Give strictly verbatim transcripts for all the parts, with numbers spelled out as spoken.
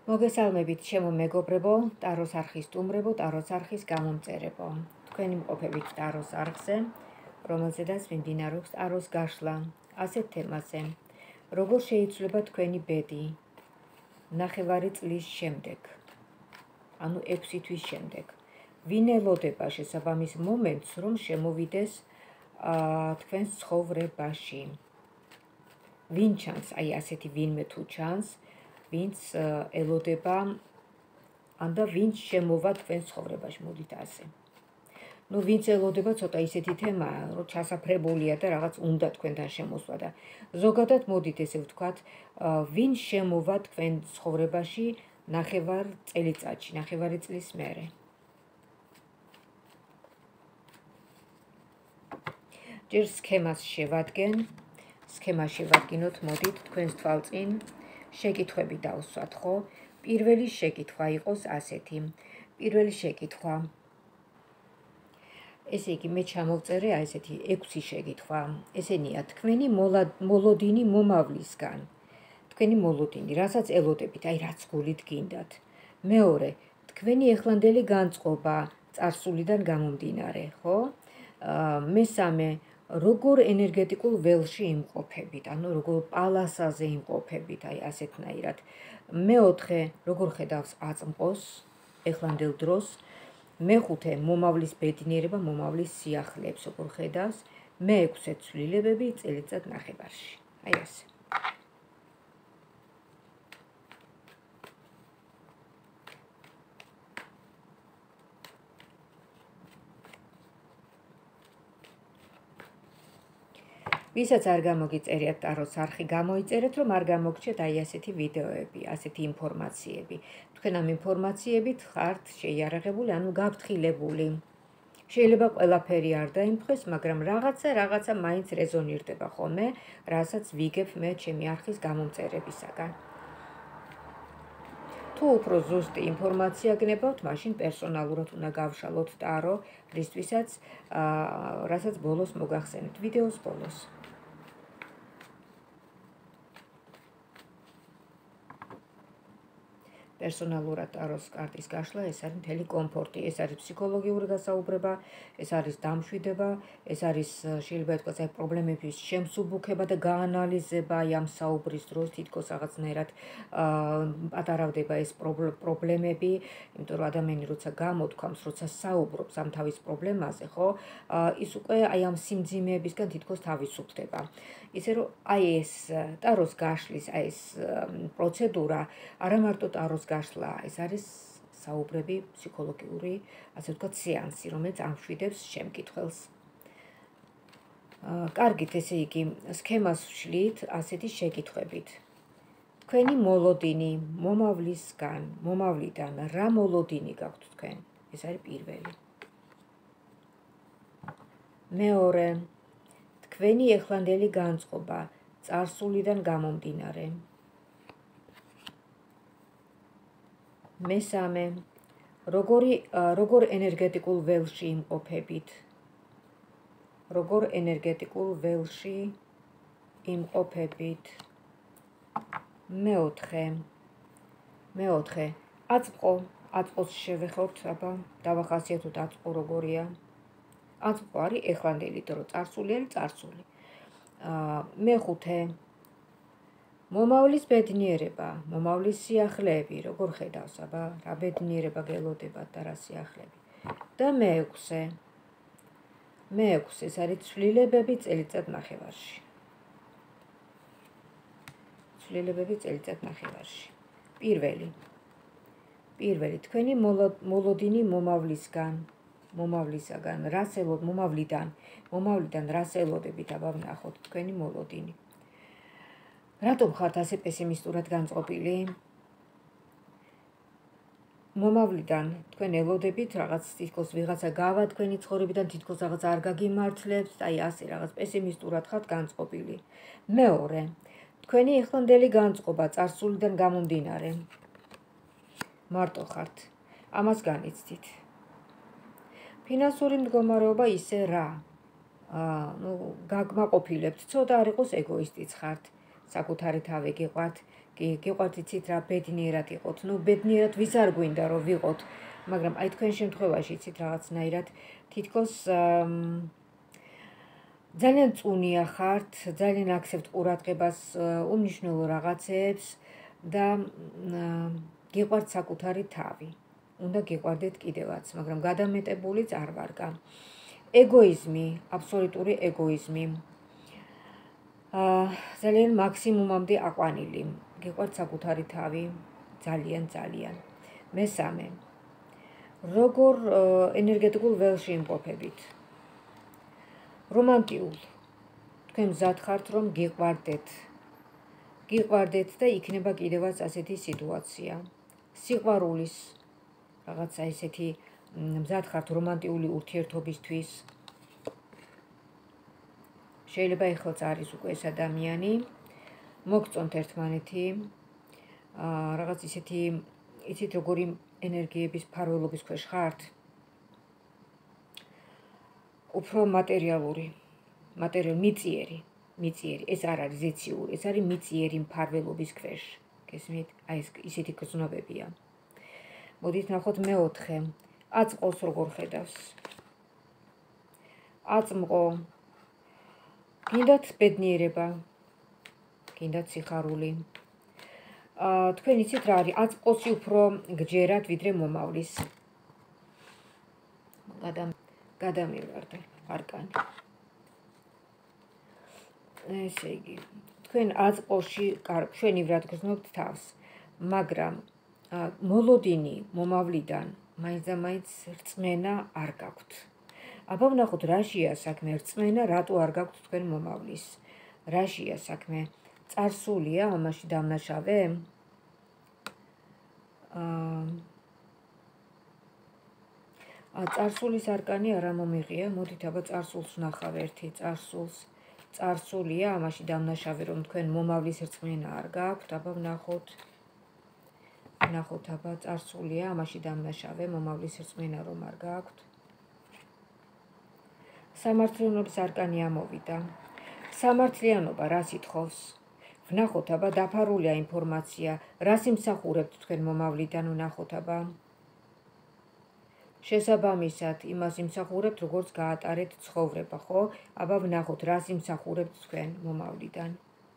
მოგესალმებით, ჩემო მეგობრებო, ტაროს არხის სტუმრებო, ტაროს არხის გამომწერებო. თქვენი მყოფებით ტაროს არხზე, რომელზედაც მიმდინარეობს ტაროს გაშლა, ასეთ თემაზე. როგორ შეიცვლება თქვენი ბედი ნახევარი წლის შემდეგ, ანუ ექვსი თვის შემდეგ. ვინ ელოდება შესაბამის მომენტს, რომ შემოვიდეს თქვენს ცხოვრებაში. ვინ ჩანს, აი ასეთი ვინმე თუ ჩანს, ვინც ელოდება ანდა ვინც შემოვა თქვენ ცხოვრებაში, მოდით ასე. ნუ ვინც ელოდება ცოტა ისეთი თემაა, რომ ჩასაფრებულია და რაღაც უნდა თქვენთან შემოსვა და ზოგადად მოდით ესე ვთქვათ, ვინ შემოვა თქვენ ცხოვრებაში ნახევარ წელიწადში, ნახევარი წლის მერე. ჯერ სქემას შევადგენ, სქემა შევადგინოთ, მოდით თქვენს თვალწინ შეკითხვები დავსვათ, ხო? პირველი შეკითხვა იყოს ასეთი. პირველი შეკითხვა. ესე იგი, მე ჩამოვწერე აი ესეთი ექვსი შეკითხვა. ესენია თქვენი მოლოდინი მომავლისგან. თქვენი მოლოდინი, რასაც ელოდებით, აი რაც გულით გინდათ. მეორე, თქვენი ეხლანდელი განწყობა წარსულიდან გამომდინარე, ხო? მესამე, როგორ ენერგეტიკულ ველში იმყოფებით, ანუ როგორ პალასაზე იმყოფებით, აი ასეთნაირად. მეოთხე, როგორ ხედავს აწმყოს ეხლანდელ დროს. მეხუთე, მომავლის ბედნიერება, მომავლის სიახლეებს, როგორ ხედავს. მეექვსე, ცვლილებები წელიწად ნახევარში. აი ასე. ვისაც არ გამოგიწერიათ ტაროს არხი, გამოიწერეთ, რომ არ გამოგჩეთ აი ასეთი ვიდეოები, ასეთი ინფორმაციები. თქვენ ამ ინფორმაციებით ხართ შეიარაღებული, ანუ გაფრთხილებული. შეიძლება ყველაფერი არ დაიმთხვეს, მაგრამ რაღაცა რაღაცა მაინც რეზონირდება ხოლმე, რასაც ვიგებ მე ჩემი არხის გამომწერებისაგან. თუ უფრო ზუსტი ინფორმაცია გნებავთ, მაშინ პერსონალურად უნდა გავშალოთ ტარო, რისთვისაც რასაც ბოლოს მოგახსენებთ, ვიდეოს ბოლოს. პერსონალურად ტაროს კარტის გაშლა, ეს არის მთელი კომფორტი, ეს არის ფსიქოლოგიური გასაუბრება, ეს არის დამშვიდება, ეს არის შეიძლება ითქვას აი პრობლემების შემსუბუქება და გაანალიზება აი ამ საუბრის დროს თითქოს რაღაცნაირად პატარავდება ეს პრობლემები, იმიტომ რომ ადამიანი როცა გამოთქვამს, როცა საუბრობს ამ თავის პრობლემაზე, ხო, ის უკვე აი ამ სიმძიმეებისგან თითქოს თავისუფლდება. ისე რომ აი ეს ტაროს გაშლის აი ეს პროცედურა არა მარტო ტაროს გაშლა, ეს არის საუბრები, ფსიქოლოგიური, ასე ვთქვათ, სეანსი, რომელიც ამშვიდებს შემკითხველს. კარგით, ესე იგი, სქემას ვშლით ასეთი შეკითხვებით. თქვენი მოლოდინი მომავლისგან, მომავლიდან რა მოლოდინი გაქვთ თქვენ? ეს არის პირველი. მეორე, თქვენი ეხლანდელი განწყობა წარსულიდან გამომდინარე. მესამე, როგორი როგორ ენერგეტიკულ ველში იმყოფებით? როგორ ენერგეტიკულ ველში იმყოფებით? მეოთხე, მეოთხე, აწმყო, აწმყოს შევეხოთ, აბა, დავახასიათოთ აწმყო როგორია. აწმყო არის ეხლანდელი დრო, წარსული არის წარსული. მეხუთე, მომავლის ბედნიერება, მომავლის სიახლეები, როგორ ხედავს, აბა, რა ბედნიერება გელოდებათ და რა სიახლეები. და მეექვსე, მეექვსე, ეს არის ცვლილებები წელიწად ნახევარში. ცვლილებები წელიწად ნახევარში. პირველი, პირველი, თქვენი მოლოდინი მომავლისგან, მომავლისაგან, რას ელოდებით, მომავლიდან, მომავლიდან რას ელოდებით, აბა ვნახოთ თქვენი მოლოდინი. რატომ ხართ ასე პესიმისტურად განწყობილი? მომავლიდან თქვენ ელოდებით რაღაც თითქოს ვიღაცა გავა თქვენი ცხოვრებიდან, თითქოს რაღაც არ გაგიმართლებს, აი ასე რაღაც პესიმისტურად ხართ განწყობილი. მეორე, თქვენი ეხლანდელი განწყობა წარსულიდან გამომდინარე. მარტო ხართ. ამას განიცდით. ფინანსური მდგომარეობა ისე რა? ნუ გაგმაყოფილებთ, ცოტა არ იყოს ეგოისტიც ხართ. საკუთარი თავი გიყვართ, კი, გიყვართ იცით რა ბედნიერად იყოთ. ნუ ბედნიერად ვის არ გვინდა რომ ვიყოთ, მაგრამ აი თქვენ შემთხვევაში იცით რაღაცნაირად თითქოს ძალიან წუნია ხართ, ძალიან აქცევთ ყურადღებას უმნიშვნელო რაღაცეებს და გიყვართ საკუთარი თავი. უნდა გიყვარდეთ კიდევაც, მაგრამ გადამეტებულიც არ ვარგა. ეგოიზმი, აბსოლუტური ეგოიზმი. აა ძალიან მაქსიმუმამდე აყვანილი. გიყვართ საკუთარი თავი, ძალიან ძალიან. მესამე. როგორ ენერგეტიკულ ველში იმყოფებით? რომანტიულ. თქვენ მზად ხართ რომ გიყვარდეთ. გიყვარდეთ და იქნება კიდევაც ასეთი სიტუაცია. სიყვარულის რაღაცა ესეთი მზად ხართ რომანტიული ურთიერთობისთვის. შეიძლება ეხლაც არის უკვე ეს ადამიანი, მოგწონთ ერთმანეთი, აა რაღაც ისეთი, იცით როგორი ენერგიების ფარველობის ქვეშ ხართ? უფრო მატერიალური, მატერიალური მიწიერი, მიწიერი, ეს არ არის ზეციური, ეს არის მიწიერი მფარველობის ქვეშ. გესმით? აი ეს ისეთი გრძნობებია. მოდით ნახოთ მეოთხე. აწმყოს როგორ ხედავს? აწმყო. გინდათ ბედნიერება, გინდათ სიხარული. აა თქვენ იცით რა არის? აწმყოსი უფრო გჯერათ ვიდრე მომავლის. გადამ გადამივარდე არკანი. ესე იგი, თქვენ აწმყოში მშვენივრად გრძნობთ თავს, მაგრამ მოლოდინი მომავლიდან მაინც და მაინც რწმენა არ გაქვთ. აბა ვნახოთ რაშია საქმე, რწმენა რატო არ გაქვთ თქვენ მომავლის? რაშია საქმე? წარსულია ამაში დამნაშავე? აა წარსულის არკანი არ მომიღია, მოდით აბა წარსულს ვნახავ ერთი წარსულს. წარსულია ამაში დამნაშავე რომ თქვენ მომავლის რწმენა არ გაქვთ, აბა ვნახოთ. ვნახოთ აბა წარსულია ამაში დამნაშავე მომავლის რწმენა რომ არ გაქვთ. სამართლიანობის არკანი ამოვიდა. სამართლიანობა რას ითხოვს? ვნახოთ აბა დაფარულია ინფორმაცია, რას იმსახურებთ თქვენ მომავლიდან, ვნახოთ აბა. შესაბამისად იმას იმსახურებთ, როგორც გაატარეთ ცხოვრება, ხო? აბა ვნახოთ რას იმსახურებთ თქვენ მომავლიდან.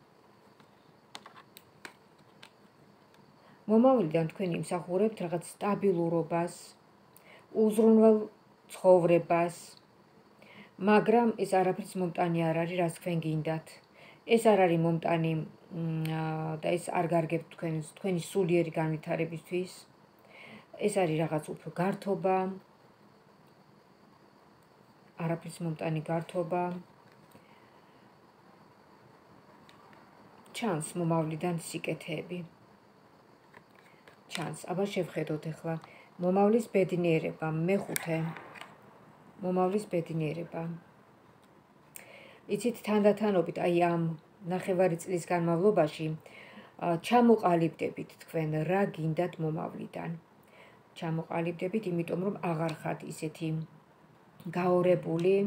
მომავლიდან თქვენ იმსახურებთ რაღაც სტაბილურობას, უზრუნველ ცხოვრებას, მაგრამ ეს არაფერს მომტანი არ არის, რაც თქვენ გინდათ. ეს არ არის მომტანი და ეს არ გარგებთ თქვენს თქვენი სულიერი განვითარებისთვის. ეს არის რაღაც უფრო გართობა. არაფერს მომტანი გართობა. ჩანს მომავლიდან სიკეთეები. ჩანს. აბა შევხედოთ ახლა მომავლის ბედნიერება, მეხუთე. მომავლის ბედნიერება. იცით თანდათანობით აი ამ ნახევარი წლის განმავლობაში ჩამოყალიბდებით თქვენ რა გინდათ მომავლიდან. ჩამოყალიბდებით, იმიტომ რომ აღარ ხართ ისეთი გაორებული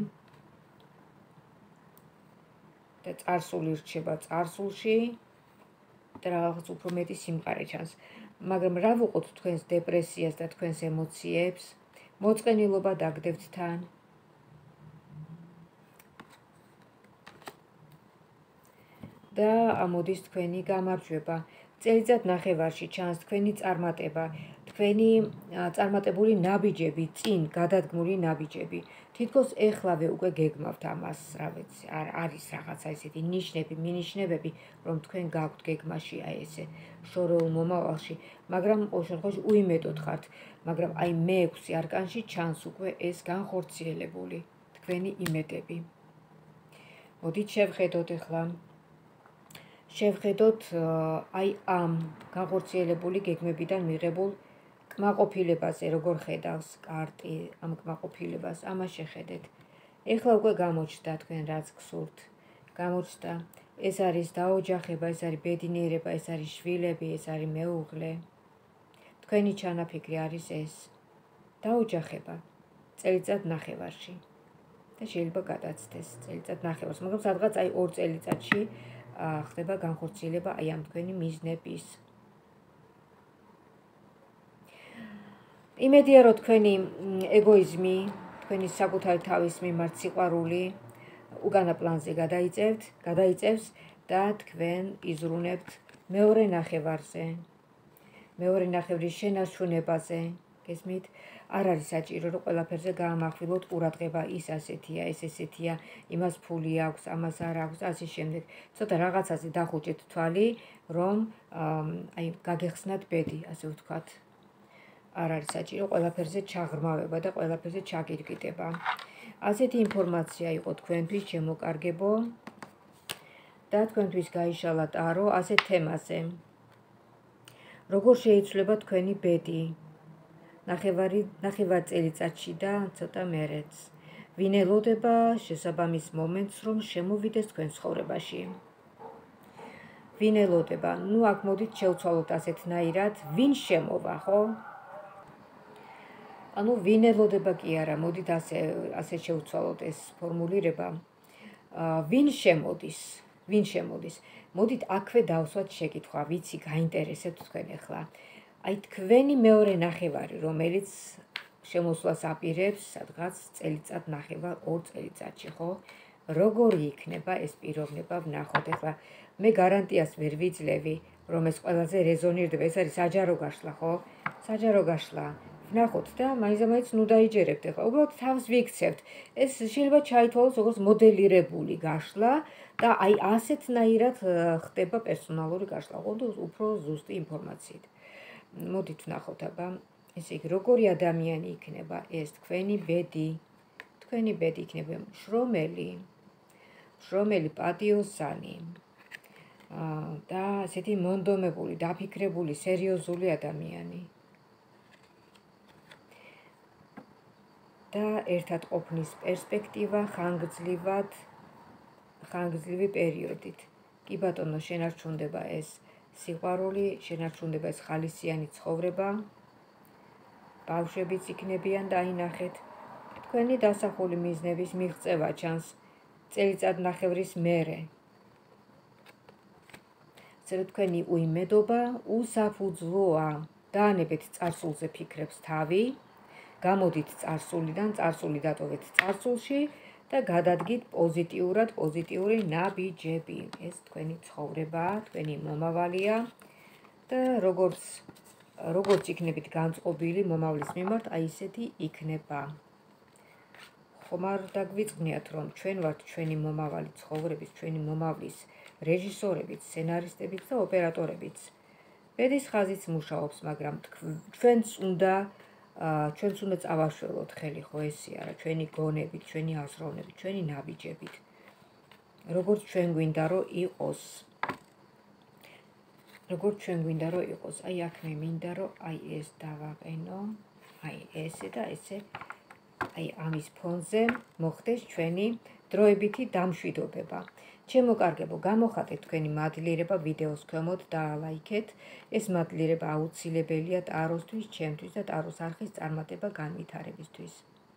და წარსული რჩება წარსულში და რაღაც უფრო მეტი სიმყარე ჩანს. მაგრამ რა ვუყოთ თქვენს დეპრესიას და თქვენს ემოციებს? მოწყენილობა დაგდებთ თან. და ამოდის თქვენი გამარჯვება. წელიწად ნახევარში ჩანს თქვენი წარმატება, თქვენი წარმატებული ნაბიჯები, წინ გადადგმული ნაბიჯები. თითქოს ეხლავე უკვე გეგმავთ ამას, რა ვიცი, არის რაღაცა ესეთი ნიშნები, მინიშნებები, რომ თქვენ გაქვთ გეგმაში აი ესე შორეულ მომავალში, მაგრამ ყოველ შემთხვევაში უიმედოდ ხართ, მაგრამ აი მეექვსე არკანში ჩანს უკვე ეს განხორციელებული თქვენი იმედები. მოდით შევხედოთ ახლა. შევხედოთ აი ამ განხორციელებული გეგმებიდან მიღებულ კმაყოფილებაზე, როგორ ხედავს კარტი ამ კმაყოფილებას, ამას შეხედეთ. ეხლა უკვე გამოჩნდა თქვენ რაც გსურთ. გამოჩნდა. ეს არის დაოჯახება, ეს არის ბედნიერება, ეს არის შვილები, ეს არის მეუღლე. თქვენი ჩანაფიქრი არის ეს. დაოჯახება წელიწად ნახევარში. და შეიძლება გადაცდეს წელიწად ნახევარს, მაგრამ სადღაც აი ორ წელიწადში ხდება განხორციელება აი ამ თქვენი მიზნების. იმედია რომ თქვენი ეგოიზმი, თქვენი საკუთარი თავის მიმართ სიყვარული უკანა პლანზე გადაიწევთ, გადაიწევს და თქვენ იზრუნებთ მეორე ნახევარზე. მეორე ნახევრის შენარჩუნებაზე, გესმით? არ არის საჭირო რომ ყველაფერზე გაამახვილოთ ყურადღება, ის ასეთია, ეს ესეთია, იმას ფული აქვს, ამას არ აქვს, ასე შემდეგ. ცოტა რაღაცაზე დახუჭეთ თვალი, რომ აი გაგეხსნათ ბედი, ასე ვთქვათ. არ არის საჭირო ყველაფერზე ჩაღრმავება და ყველაფერზე ჩაგირგიტება. ასეთი ინფორმაცია იყო თქვენთვის, შემოკარგებო და თქვენთვის გაიშალა ტარო ასეთ თემაზე. როგორ შეიცვლება თქვენი ბედი? ნახევარი ნახევარ წელიწადში და ცოტა მერეც. ვინ ელოდება შესაბამის მომენტს, რომ შემოვიდეს თქვენ ცხოვრებაში? ვინ ელოდება? ნუ აქ მოდით შევცვალოთ ასეთნაირად, ვინ შემოვა, ხო? ანუ ვინ ელოდება კი არა, მოდით ასე ასე შევცვალოთ ეს ფორმულირება. ვინ შემოდის? ვინ შემოდის? მოდით აქვე დავსვათ შეკითხვა, ვიცი გაინტერესებთ თქვენ ახლა. აი თქვენი მეორე ნახევარი, რომელიც შემოსვლას აპირებს, სადღაც წელიწად ნახევარ ორ წელიწადში, ხო? როგორი იქნება ეს პიროვნება, ვნახოთ ახლა. მე გარანტიას ვერ ვიძლევი, რომ ეს ყველაზე რეზონირდება, ეს არის საჯარო გაშლა, ხო? საჯარო გაშლა. ვნახოთ და მაინც-მაინც ნუ დაიჯერებთ ახლა. უბრალოდ თავს ვიქცევთ. ეს შეიძლება ჩაითვალოს როგორც მოდელირებული გაშლა და აი ასეთნაირად ხდება პერსონალური გაშლა, ხო? უფრო ზუსტი ინფორმაციით. მოდით ვნახოთ აბა, ესე იგი, როგორი ადამიანი იქნება ეს თქვენი ბედი? თქვენი ბედი იქნება შრომელი, შრომელი, პატიოსანი და ასეთი მონდომებული, დაფიქრებული, სერიოზული ადამიანი. და ერთად ყოფნის პერსპექტივა ხანგრძლივად, ხანგრძლივი პერიოდით. კი ბატონო, შენარჩუნდება ეს სიყვარული, შენარჩუნდება ეს ხალისიანი ცხოვრება, ბავშვებიც იქნებიან და აი ნახეთ, თქვენი დასახული მიზნების მიღწევა ჩანს წელიწადნახევრის მერე. ასე რომ თქვენი უიმედობა უსაფუძვლოა. დაანებეთ წარსულზე ფიქრებს თავი, გამოდით წარსულიდან, წარსული დატოვეთ წარსულში და გადადგით პოზიტიურად, პოზიტიური ნაბიჯები. ეს თქვენი ცხოვრება, თქვენი მომავალია და როგორც როგორც იქნებით განწყობილი მომავლის მიმართ, აი ესეთი იქნება. ხომ არ დაგვიწყნიათ, რომ ჩვენ ვართ ჩვენი მომავალი ცხოვრების, ჩვენი მომავლის რეჟისორებიც, სცენარისტებიც და ოპერატორებიც. ბედის ხაზიც მუშაობს, მაგრამ ჩვენც უნდა ჩვენც უნდა წავაშველოთ ხელი, ხო ესეა რა, ჩვენი გონებით, ჩვენი აზროვნებით, ჩვენი ნაბიჯებით. როგორც ჩვენ გვინდა რომ იყოს. როგორც ჩვენ გვინდა რომ იყოს. აი აქ მე მინდა რომ აი ეს დავაყენო, აი ესე და ესე, აი ამის ფონზე მოხდეს ჩვენი დროებითი დამშვიდობება. შემოკარგებო, გამოხატეთ თქვენი მადლიერება ვიდეოს ქვემოთ და ლაიქეთ. ეს მადლიერება აუცილებელია ტაროსთვის, ჩემთვის და ტაროს არხის წარმატება განვითარებისთვის.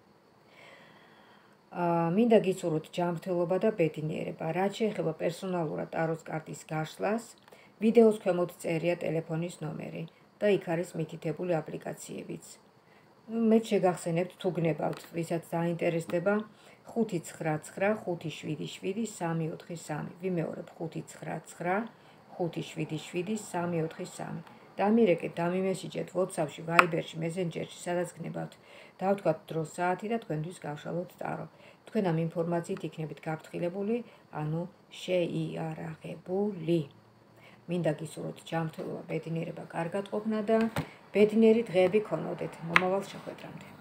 მინდა გიცურვოთ ჯანმრთელობა და ბედნიერება. რაც შეეხება პერსონალურად ტაროს კარტის გაშლას, ვიდეოს ქვემოთ წერია ტელეფონის ნომერი და იქ არის მითითებული აპლიკაციებიც. მეც შეგახსენებთ თუ გნებავთ, ვისაც დაინტერესდება, ხუთი ცხრა ცხრა ხუთი შვიდი შვიდი სამი ოთხი სამი. ვიმეორებ ხუთი ცხრა ცხრა ხუთი შვიდი შვიდი სამი ოთხი სამი. დამირეკეთ, დამიმესიჯეთ WhatsApp-ში, Viber-ში, Messenger-ში, სადაც გნებავთ. დავთქვათ დრო, საათი და თქვენთვის გავშალოთ ტარო. თქვენ ამ ინფორმაციით იქნებით გაფრთხილებული, ანუ შეიარაღებული. მინდა გისურვოთ ჯანმრთელობა, ბედნიერება, კარგად ყოფნა და ბედნიერი დღეები გქონოდეთ. მომავალ შეხვედრამდე.